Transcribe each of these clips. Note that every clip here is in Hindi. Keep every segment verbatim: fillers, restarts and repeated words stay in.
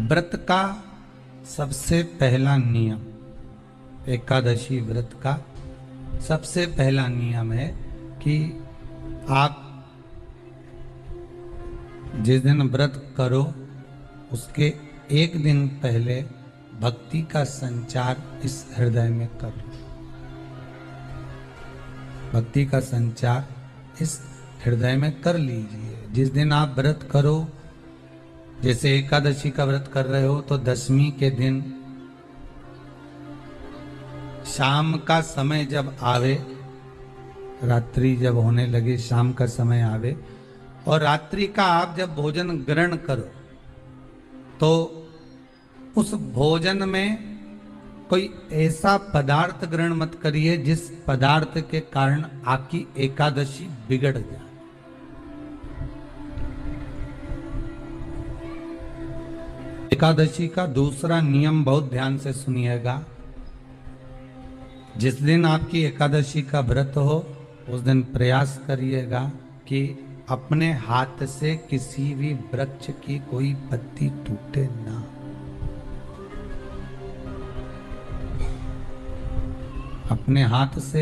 व्रत का सबसे पहला नियम, एकादशी व्रत का सबसे पहला नियम है कि आप जिस दिन व्रत करो उसके एक दिन पहले भक्ति का संचार इस हृदय में करो। भक्ति का संचार इस हृदय में कर लीजिए। जिस दिन आप व्रत करो, जैसे एकादशी का व्रत कर रहे हो तो दसवीं के दिन शाम का समय जब आवे, रात्रि जब होने लगे, शाम का समय आवे और रात्रि का आप जब भोजन ग्रहण करो तो उस भोजन में कोई ऐसा पदार्थ ग्रहण मत करिए जिस पदार्थ के कारण आपकी एकादशी बिगड़ जाए। एकादशी का दूसरा नियम बहुत ध्यान से सुनिएगा। जिस दिन आपकी एकादशी का व्रत हो उस दिन प्रयास करिएगा कि अपने हाथ से किसी भी वृक्ष की कोई पत्ती टूटे ना। अपने हाथ से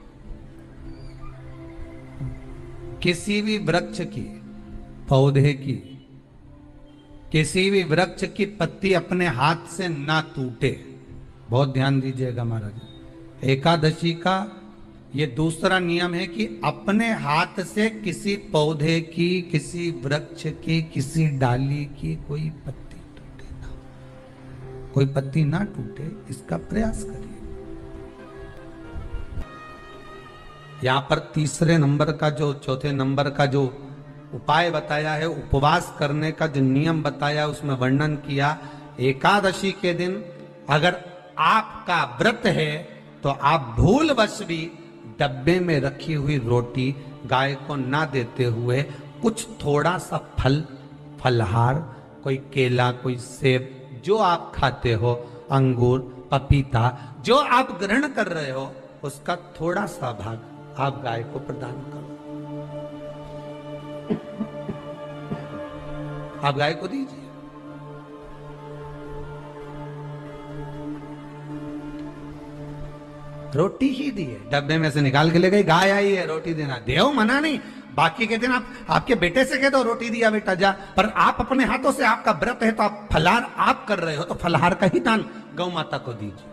किसी भी वृक्ष की, पौधे की, किसी भी वृक्ष की पत्ती अपने हाथ से ना टूटे। बहुत ध्यान दीजिएगा महाराज। एकादशी का ये दूसरा नियम है कि अपने हाथ से किसी पौधे की, किसी वृक्ष की, किसी डाली की कोई पत्ती टूटे ना, कोई पत्ती ना टूटे, इसका प्रयास करिए। यहां पर तीसरे नंबर का जो, चौथे नंबर का जो उपाय बताया है, उपवास करने का जो नियम बताया, उसमें वर्णन किया एकादशी के दिन अगर आपका व्रत है तो आप भूलवश भी डब्बे में रखी हुई रोटी गाय को ना देते हुए कुछ थोड़ा सा फल, फलहार, कोई केला, कोई सेब, जो आप खाते हो, अंगूर, पपीता, जो आप ग्रहण कर रहे हो, उसका थोड़ा सा भाग आप गाय को प्रदान करो। आप गाय को दीजिए। रोटी ही दिए, डब्बे में से निकाल के ले गई, गाय आई है, रोटी देना, देव मना नहीं। बाकी के दिन आप आपके बेटे से कह दो रोटी दिया बेटा जा, पर आप अपने हाथों से, आपका व्रत है तो आप फलाहार आप कर रहे हो तो फलाहार का ही दान गौ माता को दीजिए।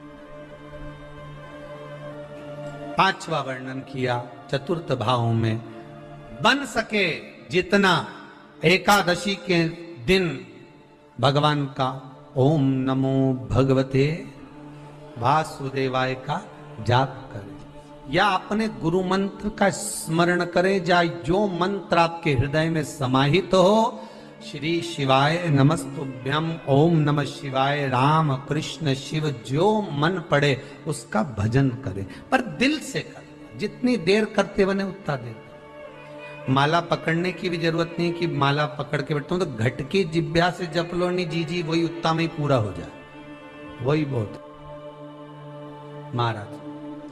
पांचवा वर्णन किया चतुर्थ भाव में, बन सके जितना एकादशी के दिन भगवान का ओम नमो भगवते वासुदेवाय का जाप करें या अपने गुरु मंत्र का स्मरण करें, या जो मंत्र आपके हृदय में समाहित हो, श्री शिवाय नमस्तुभ्यम, ओम नमः शिवाय, राम कृष्ण शिव, जो मन पड़े उसका भजन करें, पर दिल से करें। जितनी देर करते बने उतना देर। माला पकड़ने की भी जरूरत नहीं कि माला पकड़ के बैठता हूं तो घट की जिब्या से जप लो, नहीं जी जी वही उत्तम ही पूरा हो जाए, वही बहुत। महाराज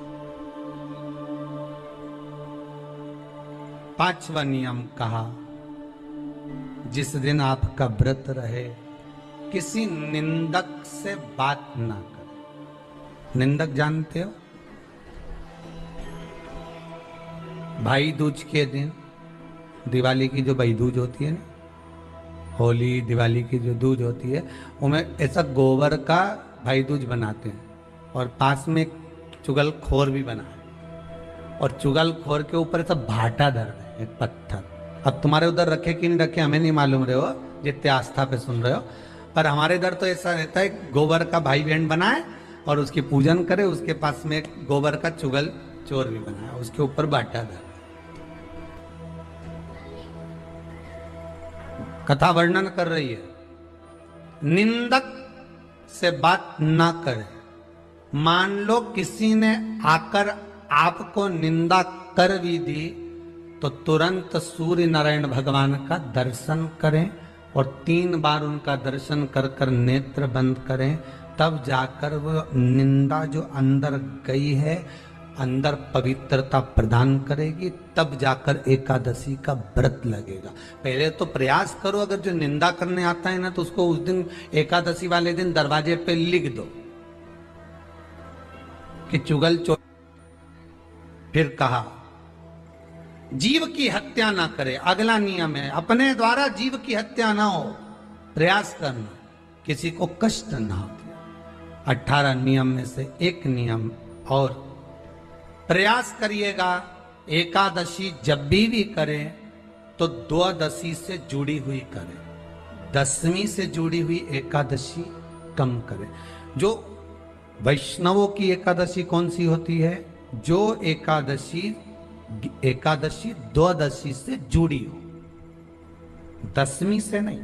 पांचवा नियम कहा, जिस दिन आपका व्रत रहे किसी निंदक से बात ना करें। निंदक जानते हो? भाई दूज के दिन, दिवाली की जो भाई दूज होती है ना, होली दिवाली की जो दूज होती है, उनमें ऐसा गोबर का भाई दूज बनाते हैं और पास में एक चुगल खोर भी बना है और चुगल खोर के ऊपर ऐसा भाटा धर है, एक पत्थर। अब तुम्हारे उधर रखे कि नहीं रखे हमें नहीं मालूम रहे हो, जितने आस्था पे सुन रहे हो, पर हमारे इधर तो ऐसा रहता है, गोबर का भाई बहन बनाए और उसकी पूजन करे, उसके पास में एक गोबर का चुगल चोर भी बनाया, उसके ऊपर बाटा धर। कथा वर्णन कर रही है, निंदक से बात ना करे। मान लो किसी ने आकर आपको निंदा कर भी दी तो तुरंत सूर्य नारायण भगवान का दर्शन करें और तीन बार उनका दर्शन कर कर नेत्र बंद करें, तब जाकर वो निंदा जो अंदर गई है अंदर पवित्रता प्रदान करेगी, तब जाकर एकादशी का व्रत लगेगा। पहले तो प्रयास करो, अगर जो निंदा करने आता है ना तो उसको उस दिन एकादशी वाले दिन दरवाजे पे लिख दो कि चुगल चो। फिर कहा जीव की हत्या ना करे, अगला नियम है अपने द्वारा जीव की हत्या ना हो, प्रयास करना किसी को कष्ट ना हो। अठारह नियम में से एक नियम और, प्रयास करिएगा एकादशी जब भी भी करें तो द्वादशी से जुड़ी हुई करें, दसवीं से जुड़ी हुई एकादशी कम करें। जो वैष्णवों की एकादशी कौन सी होती है? जो एकादशी एकादशी द्वादशी से जुड़ी हो, दसवीं से नहीं।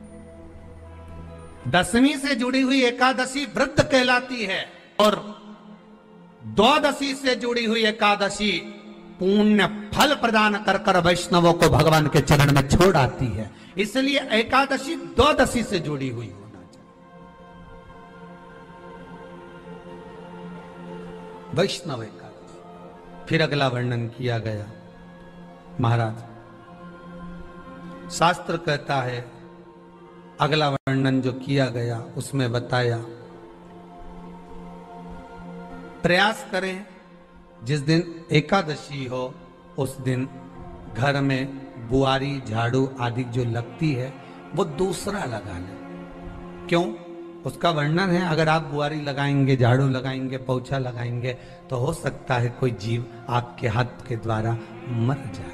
दसवीं से जुड़ी हुई एकादशी व्रत कहलाती है और द्वादशी से जुड़ी हुई एकादशी पुण्य फल प्रदान कर कर वैष्णवों को भगवान के चरण में छोड़ आती है। इसलिए एकादशी द्वादशी से जुड़ी हुई होना चाहिए। वैष्णव एकादशी। फिर अगला वर्णन किया गया। महाराज शास्त्र कहता है, अगला वर्णन जो किया गया उसमें बताया, प्रयास करें जिस दिन एकादशी हो उस दिन घर में बुआरी झाड़ू आदि जो लगती है वो दूसरा लगा लें। क्यों? उसका वर्णन है, अगर आप बुआरी लगाएंगे, झाड़ू लगाएंगे, पोछा लगाएंगे तो हो सकता है कोई जीव आपके हाथ के द्वारा मर जाए।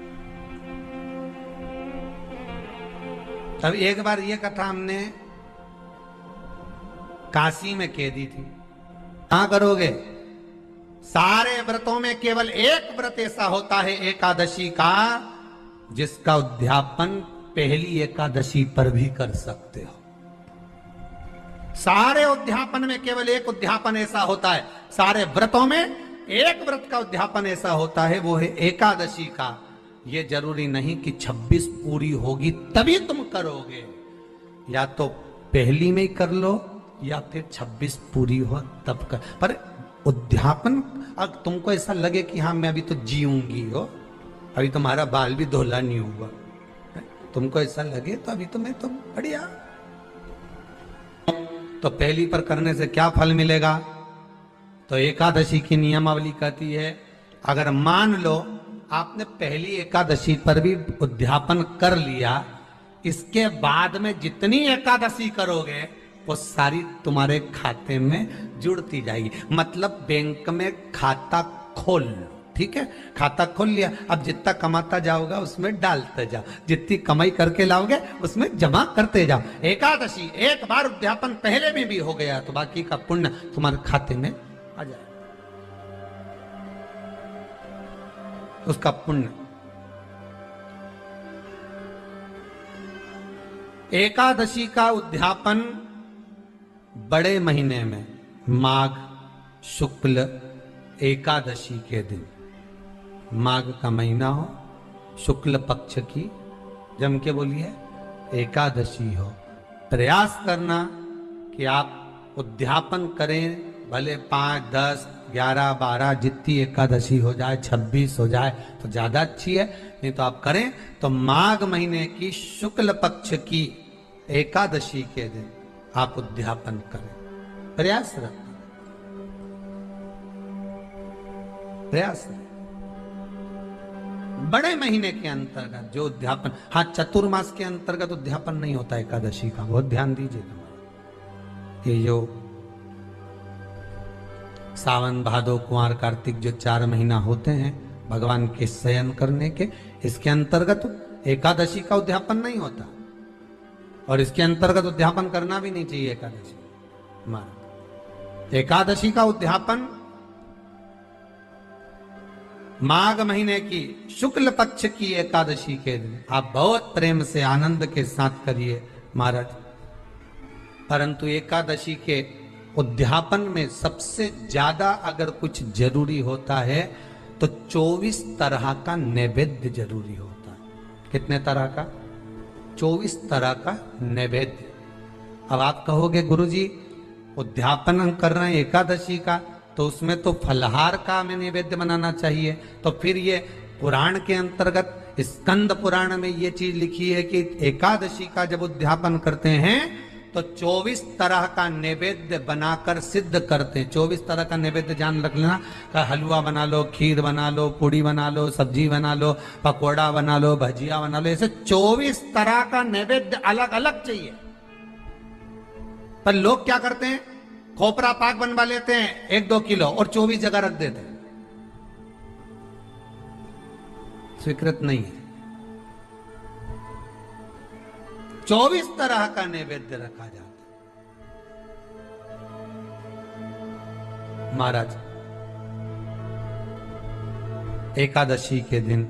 तब एक बार ये कथा हमने काशी में कह दी थी। कहां करोगे? सारे व्रतों में केवल एक व्रत ऐसा होता है एकादशी का जिसका उद्यापन पहली एकादशी पर भी कर सकते हो। सारे उद्यापन में केवल एक उद्यापन ऐसा होता है, सारे व्रतों में एक व्रत का उद्यापन ऐसा होता है, वो है एकादशी का। ये जरूरी नहीं कि छब्बीस पूरी होगी तभी तुम करोगे, या तो पहली में ही कर लो या फिर छब्बीस पूरी हो तब कर। पर उद्यापन, अगर तुमको ऐसा लगे कि हाँ मैं अभी तो जीऊंगी हो, अभी तुम्हारा बाल भी धोला नहीं हुआ, तुमको ऐसा लगे तो अभी तो मैं तो बढ़िया, तो पहली पर करने से क्या फल मिलेगा? तो एकादशी की नियमावली कहती है, अगर मान लो आपने पहली एकादशी पर भी उद्यापन कर लिया, इसके बाद में जितनी एकादशी करोगे वो सारी तुम्हारे खाते में जुड़ती जाएगी। मतलब बैंक में खाता खोल लो, ठीक है? खाता खोल लिया, अब जितना कमाता जाओगा उसमें डालते जाओ, जितनी कमाई करके लाओगे उसमें जमा करते जाओ। एकादशी एक बार उद्यापन पहले में भी हो गया तो बाकी का पुण्य तुम्हारे खाते में आ जाए, उसका पुण्य। एकादशी का उद्यापन बड़े महीने में माघ शुक्ल एकादशी के दिन, माघ का महीना हो, शुक्ल पक्ष की, जम के बोलिए एकादशी हो, प्रयास करना कि आप उद्यापन करें। भले पाँच दस ग्यारह बारह जितनी एकादशी हो जाए, छब्बीस हो जाए तो ज्यादा अच्छी है, नहीं तो आप करें तो माघ महीने की शुक्ल पक्ष की एकादशी के दिन आप उद्यापन करें। प्रयास रखना, प्रयास रखना। बड़े महीने के अंतर्गत जो उद्यापन, हाँ चतुर्मास के अंतर्गत उद्यापन नहीं होता एकादशी का, बहुत ध्यान दीजिए। ये जो सावन भादो कुंवर कार्तिक जो चार महीना होते हैं भगवान के शयन करने के, इसके अंतर्गत एकादशी का उद्यापन नहीं होता और इसके अंतर्गत उद्यापन करना भी नहीं चाहिए एकादशी। एकादशी का उद्यापन माघ महीने की शुक्ल पक्ष की एकादशी के दिन आप बहुत प्रेम से आनंद के साथ करिए महाराज। परंतु एकादशी के उद्यापन में सबसे ज्यादा अगर कुछ जरूरी होता है तो चौबीस तरह का नैवेद्य जरूरी होता है। कितने तरह का? चौबीस तरह का नैवेद्य। अब आप कहोगे गुरुजी उद्यापन हम कर रहे हैं एकादशी का, तो उसमें तो फलहार का हमें नैवेद्य बनाना चाहिए। तो फिर ये पुराण के अंतर्गत स्कंद पुराण में ये चीज लिखी है कि एकादशी का जब उद्यापन करते हैं तो चौबीस तरह का नैवेद्य बनाकर सिद्ध करते हैं। चौबीस तरह का नैवेद्य जान रख लेना, का हलवा बना लो, खीर बना लो, पूड़ी बना लो, सब्जी बना लो, पकौड़ा बना लो, भजिया बना लो, ऐसे चौबीस तरह का नैवेद्य अलग अलग चाहिए। पर लोग क्या करते हैं, खोपरा पाक बनवा लेते हैं एक दो किलो और चौबीस जगह रख देते हैं। स्वीकृत नहीं है। चौबीस तरह का नैवेद्य रखा जाता है। महाराज एकादशी के दिन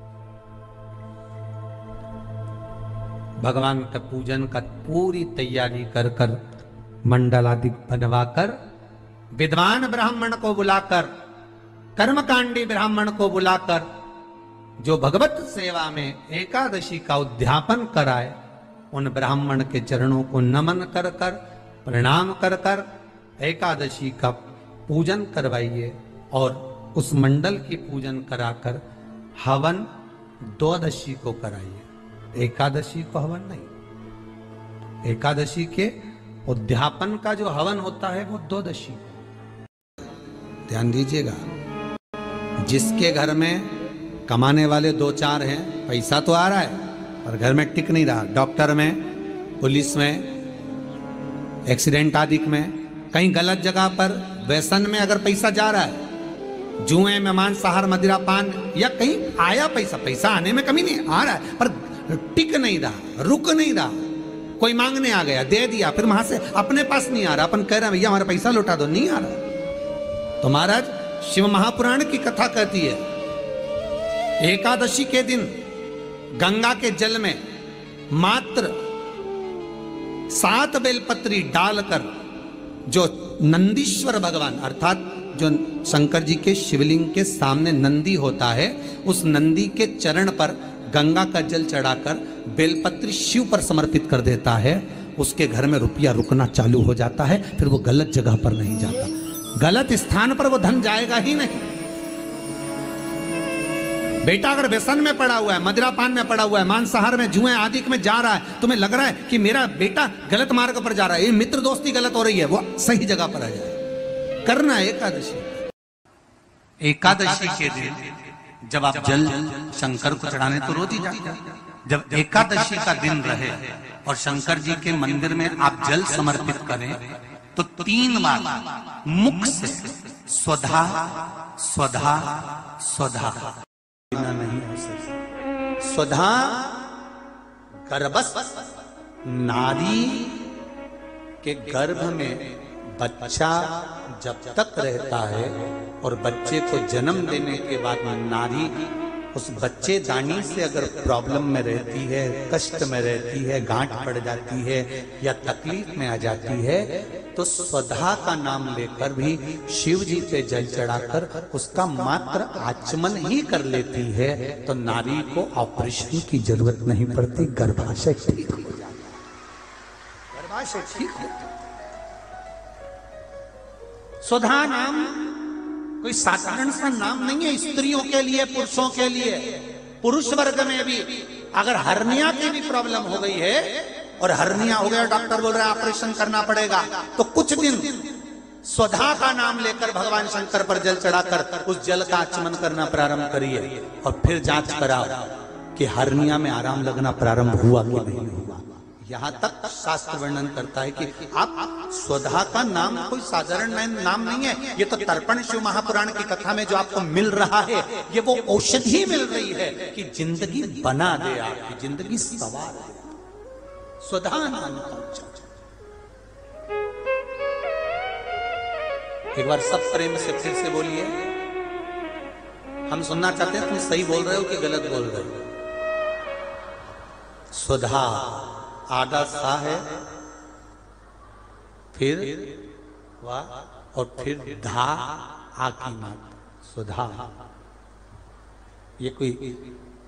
भगवान का पूजन का पूरी तैयारी कर कर मंडल आदि बनवाकर विद्वान ब्राह्मण को बुलाकर, कर्मकांडी ब्राह्मण को बुलाकर जो भगवत सेवा में एकादशी का उद्यापन कराए, उन ब्राह्मण के चरणों को नमन कर कर प्रणाम कर कर एकादशी का पूजन करवाइए और उस मंडल की पूजन कराकर हवन द्वादशी को कराइए। एकादशी को हवन नहीं, एकादशी के उद्यापन का जो हवन होता है वो द्वादशी। ध्यान दीजिएगा, जिसके घर में कमाने वाले दो चार हैं, पैसा तो आ रहा है और घर में टिक नहीं रहा, डॉक्टर में, पुलिस में, एक्सीडेंट आदि में, कहीं गलत जगह पर व्यसन में अगर पैसा जा रहा है, जुए में, मांसाहार, मदिरा पान, या कहीं आया पैसा, पैसा आने में कमी नहीं, आ रहा है पर टिक नहीं रहा, रुक नहीं रहा। कोई मांगने आ गया, दे दिया, फिर वहां से अपने पास नहीं आ रहा, अपन कह रहे हैं भैया हमारा पैसा लौटा दो, नहीं आ रहा। तो महाराज शिव महापुराण की कथा कहती है, एकादशी के दिन गंगा के जल में मात्र सात बेलपत्री डालकर जो नंदीश्वर भगवान अर्थात जो शंकर जी के शिवलिंग के सामने नंदी होता है, उस नंदी के चरण पर गंगा का जल चढ़ाकर बेलपत्री शिव पर समर्पित कर देता है, उसके घर में रुपया रुकना चालू हो जाता है, फिर वो गलत जगह पर नहीं जाता, गलत स्थान पर वो धन जाएगा ही नहीं। बेटा अगर व्यसन में पड़ा हुआ है, मदिरा पान में पड़ा हुआ है, मांसाहार में, जुए आदि में जा रहा है, तुम्हें लग रहा है कि मेरा बेटा गलत मार्ग पर जा रहा है, ये मित्र दोस्ती गलत हो रही है, वो सही जगह पर आ जाए। करना है एकादशी। एकादशी के दिन जब आप जल शंकर को चढ़ाने तो रोज ही जाते हैं, जब एकादशी का दिन रहे और शंकर जी के मंदिर में आप जल समर्पित करें तो तीन बार मुख से स्वधा स्वधा स्वधा नहीं हो सकता। स्वधा गर्भस्थ नारी के गर्भ में बच्चा जब तक रहता है और बच्चे को जन्म देने के बाद नारी उस बच्चे दानी से अगर प्रॉब्लम में रहती है, कष्ट में रहती है, गांठ पड़ जाती है या तकलीफ में आ जाती है, तो स्वधा का नाम लेकर भी शिव जी पे जल चढ़ाकर उसका मात्र आचमन ही कर लेती है, तो नारी को ऑपरेशन की जरूरत नहीं पड़ती, गर्भाशय ठीक हो जाता है, गर्भाशय ठीक हो जाता है। स्वधा नाम कोई साधारण सा नाम नहीं है, स्त्रियों के लिए, पुरुषों के लिए। पुरुष वर्ग में भी अगर हर्निया की भी प्रॉब्लम हो गई है और हर्निया हो गया, डॉक्टर बोल रहा है ऑपरेशन करना पड़ेगा, तो कुछ दिन स्वधा का नाम लेकर भगवान शंकर पर जल चढ़ाकर उस जल का आचमन करना प्रारंभ करिए और फिर जांच कराओ कि हर्निया में आराम लगना प्रारंभ हुआ कि नहीं हुआ। यहां तक शास्त्र वर्णन करता है कि आप स्वधा का नाम कोई साधारण नाम नहीं है, ये तो तर्पण शिव महापुराण की कथा में जो आपको मिल रहा है, ये वो औषधि मिल रही है कि जिंदगी बना दे, आपकी जिंदगी सवार है। स्वधा नाम का उच्चारण एक बार सब प्रेम से फिर से बोलिए, हम सुनना चाहते हैं तुम सही बोल रहे हो कि गलत बोल रहे हो। स्वधा आधा सा है, फिर वाह और फिर धा आ की मात सुधा। ये कोई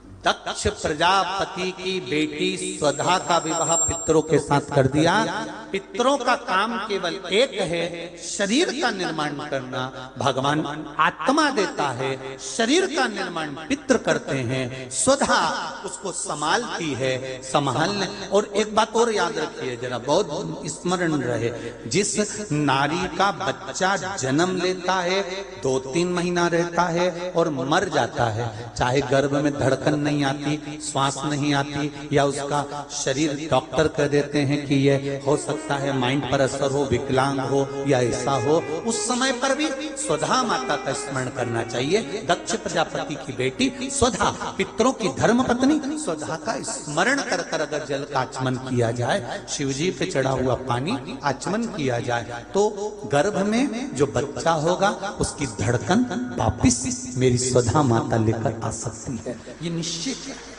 दक्ष प्रजापति की बेटी स्वधा का विवाह पितरों के साथ कर दिया पितरों का काम केवल एक है, शरीर का निर्माण करना। भगवान आत्मा देता है, शरीर का निर्माण पितृ करते हैं, स्वधा उसको संभालती है, संभालने। और एक बात और याद रखिए जरा, बहुत स्मरण रहे, जिस नारी का बच्चा जन्म लेता है, दो तीन महीना रहता है और मर जाता है, चाहे गर्भ में धड़कन नहीं आती, श्वास नहीं आती, या उसका शरीर डॉक्टर कह देते हैं कि ये हो सकता है माइंड पर असर हो, विकलांग हो या ऐसा हो, उस समय पर भी स्वधा माता का स्मरण करना चाहिए। दक्ष प्रजापति की बेटी स्वधा, पितरों की धर्म पत्नी स्वधा का स्मरण कर कर अगर जल का आचमन किया जाए, शिवजी पे चढ़ा हुआ पानी आचमन किया जाए, तो गर्भ में जो बच्चा होगा उसकी धड़कन वापिस मेरी स्वधा माता लेकर आ सकती है, ये निश्चित है।